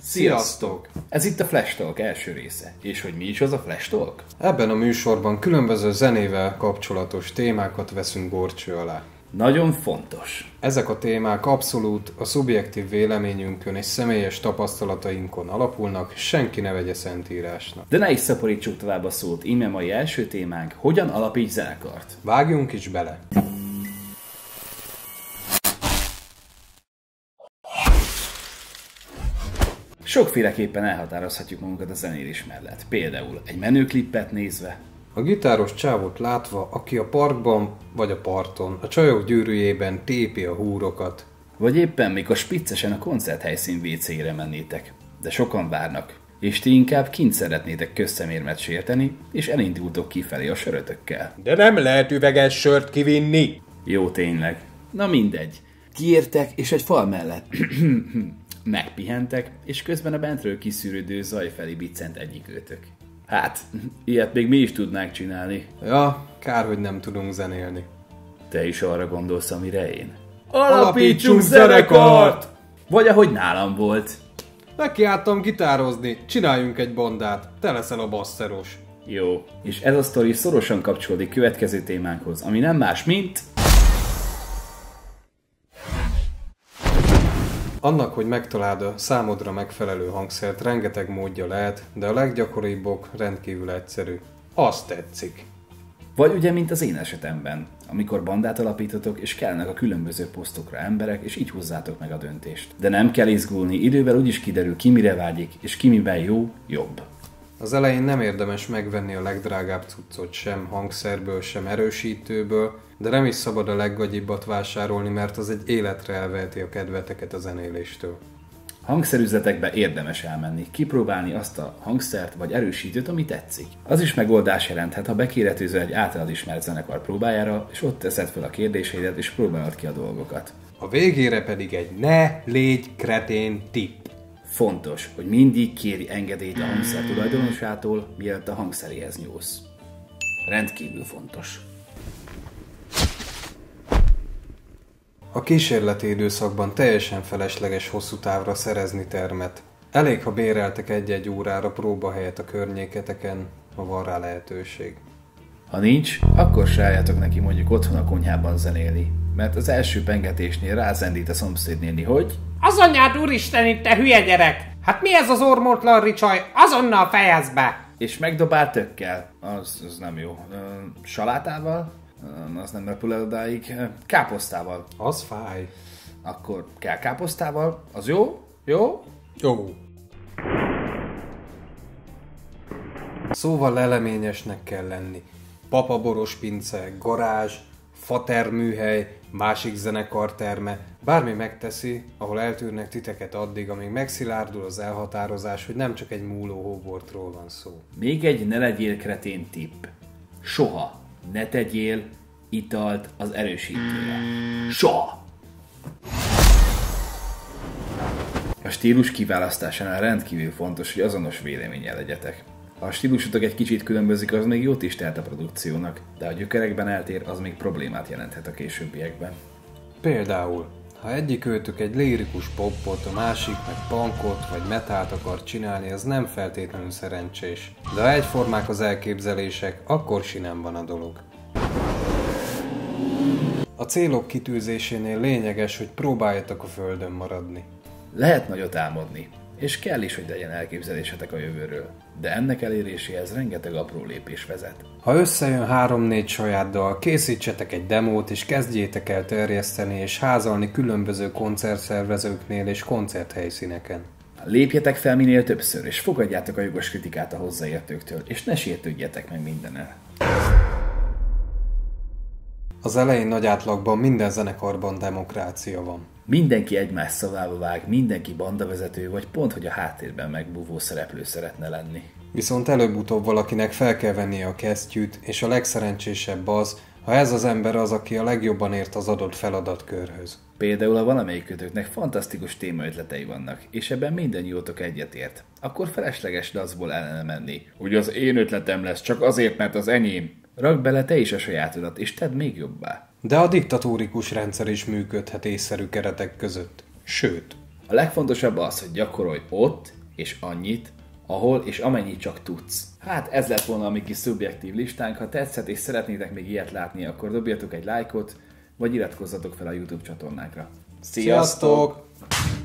Sziasztok! Ez itt a Flash Talk első része. És hogy mi is az a Flash Talk? Ebben a műsorban különböző zenével kapcsolatos témákat veszünk górcső alá. Nagyon fontos. Ezek a témák abszolút a szubjektív véleményünkön és személyes tapasztalatainkon alapulnak, senki ne vegye szentírásnak. De ne is szaporítsuk tovább a szót, íme mai első témánk, hogyan alapíts zenekart. Vágjunk is bele! Sokféleképpen elhatározhatjuk magunkat a zenélés mellett. Például egy menőklippet nézve, A gitáros csávot látva, aki a parkban vagy a parton, a csajok gyűrűjében tépi a húrokat. vagy éppen mikor spiccesen a koncerthelyszín WC-re mennétek. De sokan várnak, és ti inkább kint szeretnétek közszemérmet sérteni, és elindultok kifelé a sörötökkel. De nem lehet üveges sört kivinni! Jó tényleg. Na mindegy. Kiértek, és egy fal mellett megpihentek, és közben a bentről kiszűrődő zaj felé biccent egyikőtök. Hát, ilyet még mi is tudnánk csinálni. Ja, kár, hogy nem tudunk zenélni. Te is arra gondolsz, amire én. Alapítsunk zenekart! Vagy ahogy nálam volt. Nekiálltam gitározni, csináljunk egy bandát, te leszel a basszeros. Jó. És ez a sztori szorosan kapcsolódik következő témánkhoz, ami nem más, mint... Annak, hogy megtaláld a számodra megfelelő hangszert, rengeteg módja lehet, de a leggyakoribbok rendkívül egyszerű. Azt tetszik. Vagy ugye, mint az én esetemben, amikor bandát alapítotok, és kellnek a különböző posztokra emberek, és így hozzátok meg a döntést. De nem kell izgulni, idővel úgyis kiderül, ki mire vágyik, és ki miben jó, jobb. Az elején nem érdemes megvenni a legdrágább cuccot sem hangszerből, sem erősítőből, de nem is szabad a leggagyibbat vásárolni, mert az egy életre elveheti a kedveteket a zenéléstől. Hangszerüzletekbe érdemes elmenni, kipróbálni azt a hangszert vagy erősítőt, ami tetszik. Az is megoldás jelenthet, ha bekéretőzöl egy általad ismert zenekar próbájára, és ott teszed fel a kérdéseidet, és próbálod ki a dolgokat. A végére pedig egy ne légy kretén tipp. Fontos, hogy mindig kéri engedélyt a hangszer tulajdonosától, mielőtt a hangszeréhez nyúlsz. Rendkívül fontos. A kísérleti időszakban teljesen felesleges hosszú távra szerezni termet. Elég, ha béreltek egy-egy órára próbahelyet a környéketeken, ha van rá lehetőség. Ha nincs, akkor se álljatok neki mondjuk otthon a konyhában zenélni, mert az első pengetésnél rázendít a szomszédnéni, hogy Az anyád úristen, te hülye gyerek! Hát mi ez az ormótlan ricsaj? Azonnal fejezd be! és megdobál tökkel. Az nem jó. Salátával? Az nem repül el odáig. Káposztával. Az fáj. Akkor kell káposztával. Az jó? Jó? Jó. Szóval leleményesnek kell lenni. Papaboros pince, garázs, faterműhely, másik zenekarterme, bármi megteszi, ahol eltűrnek titeket addig, amíg megszilárdul az elhatározás, hogy nem csak egy múló Hogwartsról van szó. Még egy ne legyél kretén tipp. Soha ne tegyél italt az erősítőre. Soha! A stílus kiválasztásánál rendkívül fontos, hogy azonos véleménnyel legyetek. Ha a stílusotok egy kicsit különbözik, az még jót is tehet a produkciónak, de ha a gyökerekben eltér, az még problémát jelenthet a későbbiekben. Például, ha egyik őtök egy lirikus popot, a másik meg punkot vagy metált akar csinálni, az nem feltétlenül szerencsés. De ha egyformák az elképzelések, akkor sinem van a dolog. A célok kitűzésénél lényeges, hogy próbáljatok a földön maradni. Lehet nagyot álmodni, és kell is, hogy legyen elképzelésetek a jövőről, de ennek eléréséhez rengeteg apró lépés vezet. Ha összejön 3-4 saját dal, készítsetek egy demót és kezdjétek el terjeszteni és házalni különböző koncertszervezőknél és koncerthelyszíneken. Lépjetek fel minél többször, és fogadjátok a jogos kritikát a hozzáértőktől, és ne sértődjetek meg mindennel. Az elején nagy átlagban minden zenekarban demokrácia van. Mindenki egymás szavába vág, mindenki bandavezető, vagy pont, hogy a háttérben megbúvó szereplő szeretne lenni. Viszont előbb-utóbb valakinek fel kell vennie a kesztyűt, és a legszerencsésebb az, ha ez az ember az, aki a legjobban ért az adott feladatkörhöz. Például a valamelyikőtöknek fantasztikus témaötletei vannak, és ebben mindannyiótok egyetért, akkor felesleges dacból ellene menni. Hogy az én ötletem lesz, csak azért, mert az enyém. Rakd bele te is a sajátodat, és tedd még jobbá. De a diktatórikus rendszer is működhet észszerű keretek között. Sőt, A legfontosabb az, hogy gyakorolj ott és annyit, ahol és amennyit csak tudsz. Hát ez lett volna a mi kis szubjektív listánk. Ha tetszett és szeretnétek még ilyet látni, akkor dobjatok egy lájkot, vagy iratkozzatok fel a YouTube csatornánkra. Sziasztok!